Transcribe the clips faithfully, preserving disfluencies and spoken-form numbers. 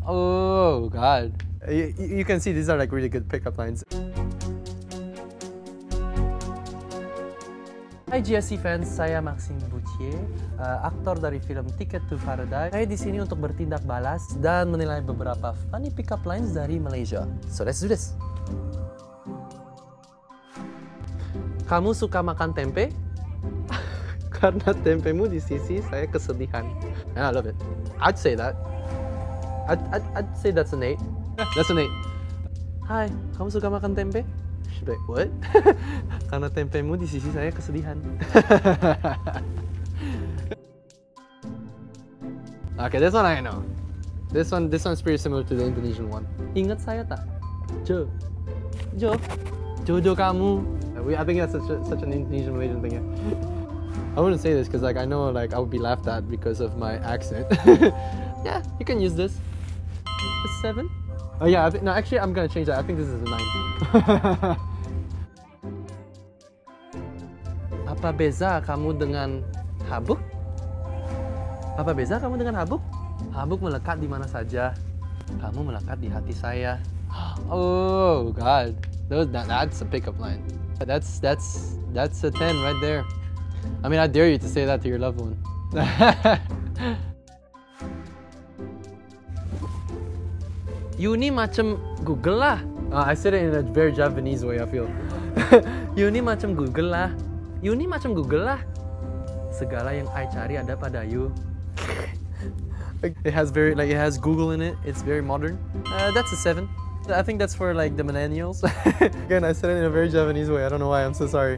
Oh God. You, you can see these are like really good pickup lines. Hai G S C fans, saya Maxime Bouthier, uh, aktor dari film Ticket to Paradise. Saya di sini untuk bertindak balas dan menilai beberapa funny pickup lines dari Malaysia. So let's do this. Kamu suka makan tempe? Karena tempemu di sisi saya kesedihan. And I love it. I'd say that. I'd, I'd, I'd say that's an eight. That's an eight. Hai, kamu suka makan tempe? She's like, what? Karena tempemu di sisi saya kesedihan. Okay, this one I know. This one, this one's pretty similar to the Indonesian one. Ingat saya tak? Jo, Jo, Jojo kamu. We, I think that's such, a, such an Indonesian Malaysian thing. Yeah? I wouldn't say this because like I know like I would be laughed at because of my accent. Yeah, you can use this. A seven? Oh yeah, I th no, actually I'm gonna change that. I think this is a nine. Apa beza kamu dengan habuk? Apa beza kamu dengan habuk? Habuk melekat di mana saja. Kamu melekat di hati saya. Oh God, that, that, that's a pickup line. That's that's that's a ten right there. I mean, I dare you to say that to your loved one. Yuni macam Google lah. Uh, I said it in a very Japanese way, I feel. Yuni macam Google lah. Yuni macam Google lah. Segala yang I cari ada pada you. It has very like it has Google in it. It's very modern. Uh, that's a seven. I think that's for like the millennials. Again, I said it in a very Japanese way. I don't know why. I'm so sorry.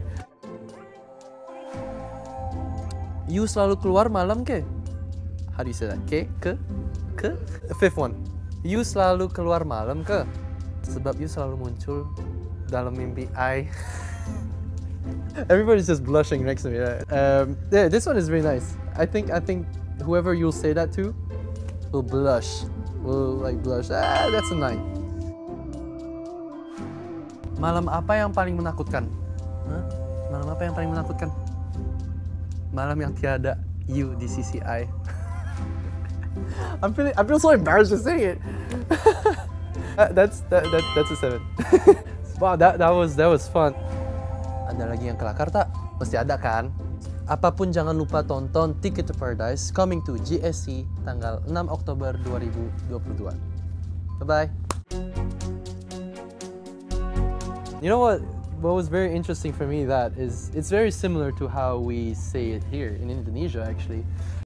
You selalu keluar malam ke? How do you say that? Ke? Ke? Ke? The fifth one. You selalu keluar malam ke? Sebab you selalu muncul dalam mimpi I. Everybody's just blushing next to me. Um, yeah, this one is very nice. I think I think whoever you'll say that to will blush. Will like blush. Ah, that's a nine. Malam apa yang paling menakutkan? Huh? Malam apa yang paling menakutkan? Malam yang tiada you di sisi I. I'm feeling, I feel so embarrassed to say it. that, that's that, that that's a seven. Wow, that that was that was fun. Ada lagi yang kelakar tak? Pasti ada kan? Apapun jangan lupa tonton Ticket to Paradise coming to G S C tanggal enam Oktober dua ribu dua puluh dua. Bye bye. You know what? What was very interesting for me that is it's very similar to how we say it here in Indonesia actually.